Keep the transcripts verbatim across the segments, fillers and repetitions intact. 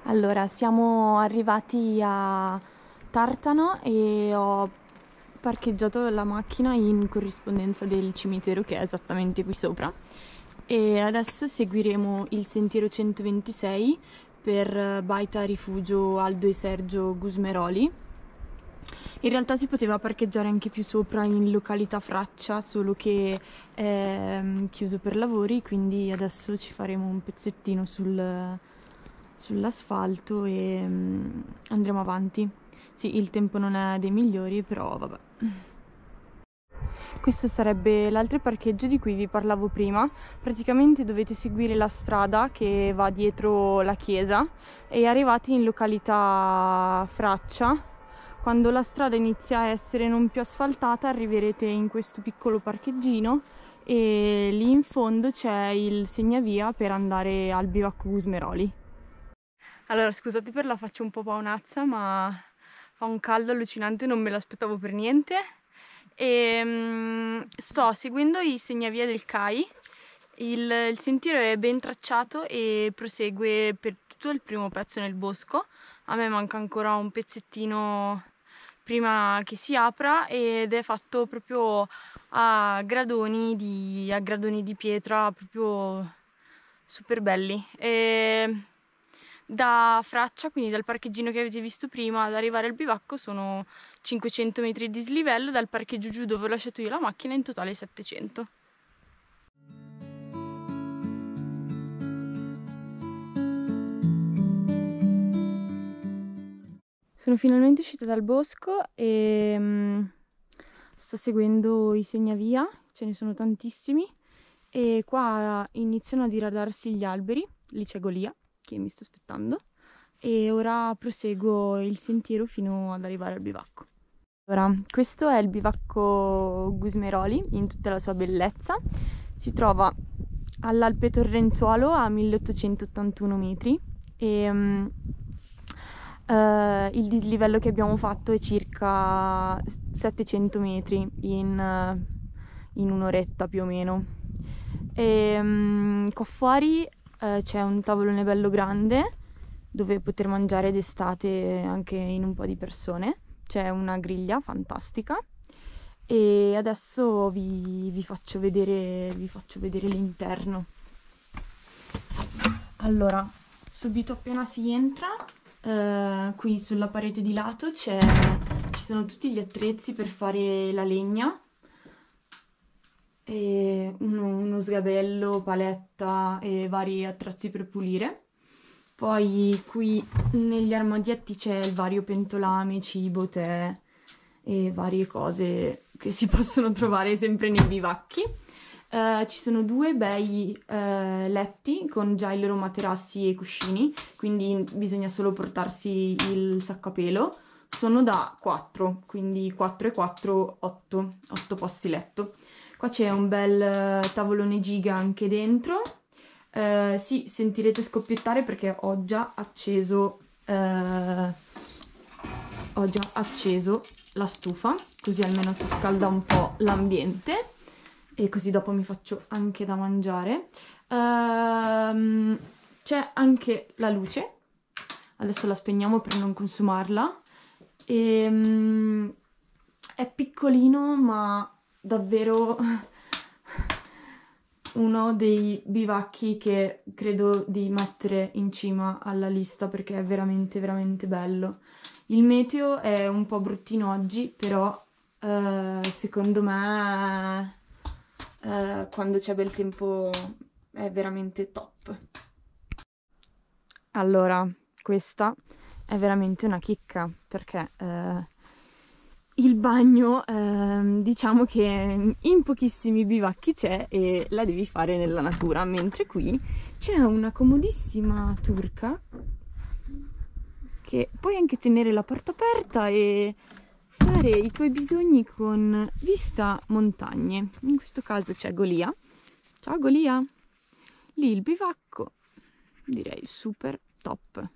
Allora, siamo arrivati a Tartano e ho parcheggiato la macchina in corrispondenza del cimitero che è esattamente qui sopra e adesso seguiremo il sentiero centoventisei per Baita Rifugio Aldo e Sergio Gusmeroli. In realtà si poteva parcheggiare anche più sopra in località Fraccia, solo che è chiuso per lavori, quindi adesso ci faremo un pezzettino sul, sull'asfalto e um, andremo avanti. Sì, il tempo non è dei migliori, però vabbè. Questo sarebbe l'altro parcheggio di cui vi parlavo prima. Praticamente dovete seguire la strada che va dietro la chiesa e arrivate in località Fraccia. Quando la strada inizia a essere non più asfaltata arriverete in questo piccolo parcheggino e lì in fondo c'è il segnavia per andare al bivacco Gusmeroli. Allora, scusate per la faccia un po' paonazza, ma fa un caldo allucinante, non me l'aspettavo per niente. E um, sto seguendo i segnavia del C A I. Il, il sentiero è ben tracciato e prosegue per tutto il primo pezzo nel bosco. A me manca ancora un pezzettino prima che si apra ed è fatto proprio a gradoni di, a gradoni di pietra, proprio super belli. E da Fraccia, quindi dal parcheggino che avete visto prima, ad arrivare al bivacco sono cinquecento metri di dislivello, dal parcheggio giù dove ho lasciato io la macchina in totale settecento. Sono finalmente uscita dal bosco e um, sto seguendo i segnavia, ce ne sono tantissimi e qua iniziano a diradarsi gli alberi, lì c'è Golia che mi sta aspettando e ora proseguo il sentiero fino ad arrivare al bivacco. Allora, questo è il bivacco Gusmeroli in tutta la sua bellezza, si trova all'Alpe Torrenzuolo a milleottocentottantuno metri e um, Uh, il dislivello che abbiamo fatto è circa settecento metri in, uh, in un'oretta più o meno. E, um, qua fuori uh, c'è un tavolone bello grande dove poter mangiare d'estate anche in un po' di persone. C'è una griglia fantastica e adesso vi, vi faccio vedere, vi faccio vedere l'interno. Allora, subito appena si entra, Uh, qui sulla parete di lato c'è, ci sono tutti gli attrezzi per fare la legna, e uno, uno sgabello, paletta e vari attrezzi per pulire. Poi qui negli armadietti c'è il vario pentolame, cibo, tè e varie cose che si possono trovare sempre nei bivacchi. Uh, ci sono due bei uh, letti con già i loro materassi e cuscini, quindi bisogna solo portarsi il sacco a pelo. Sono da quattro, quindi quattro e quattro, otto, otto posti letto. Qua c'è un bel uh, tavolone giga anche dentro. Uh, sì, sentirete scoppiettare perché ho già acceso, uh, ho già acceso la stufa, così almeno si scalda un po' l'ambiente. E così dopo mi faccio anche da mangiare. Um, c'è anche la luce, adesso la spegniamo per non consumarla. E, um, è piccolino ma davvero uno dei bivacchi che credo di mettere in cima alla lista perché è veramente veramente bello. Il meteo è un po' bruttino oggi, però uh, secondo me Uh, quando c'è bel tempo è veramente top. Allora, questa è veramente una chicca perché uh, il bagno uh, diciamo che in pochissimi bivacchi c'è e la devi fare nella natura, mentre qui c'è una comodissima turca che puoi anche tenere la porta aperta e fare i tuoi bisogni con vista montagne. In questo caso c'è Golia. Ciao Golia! Lì il bivacco, direi super top.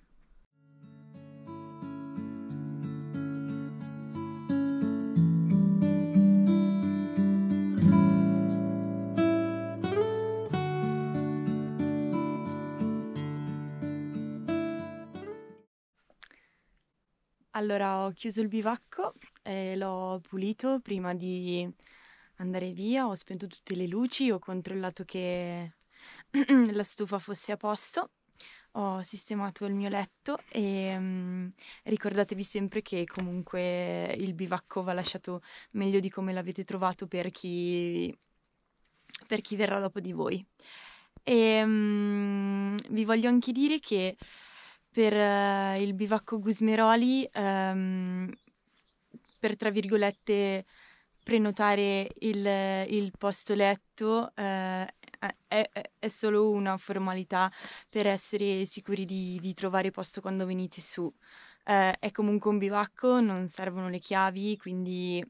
Allora, ho chiuso il bivacco e l'ho pulito prima di andare via, ho spento tutte le luci, ho controllato che la stufa fosse a posto, ho sistemato il mio letto e mm, ricordatevi sempre che comunque il bivacco va lasciato meglio di come l'avete trovato per chi, per chi verrà dopo di voi. E mm, vi voglio anche dire che per eh, il bivacco Gusmeroli, ehm, per tra virgolette prenotare il, il posto letto, eh, è, è- è solo una formalità per essere sicuri di, di trovare posto quando venite su. Eh, è comunque un bivacco, non servono le chiavi, quindi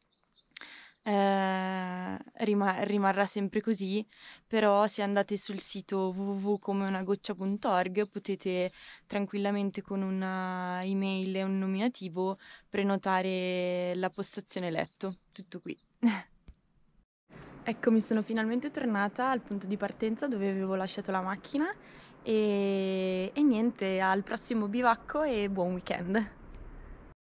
eh, rima- rimarrà sempre così, però se andate sul sito w w w punto comeunagoccia punto org potete tranquillamente con una email e un nominativo prenotare la postazione letto. Tutto qui. Ecco, mi sono finalmente tornata al punto di partenza dove avevo lasciato la macchina e, e niente, al prossimo bivacco e buon weekend.